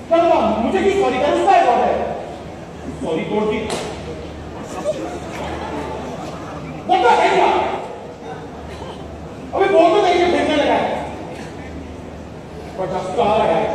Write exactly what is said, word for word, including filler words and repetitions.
चलो मुझे की सॉरी कर उसका है बहुत है सॉरी कोड की बता है क्या अभी बोल तो नहीं फेंकने लगा है पर दस का आ रहा है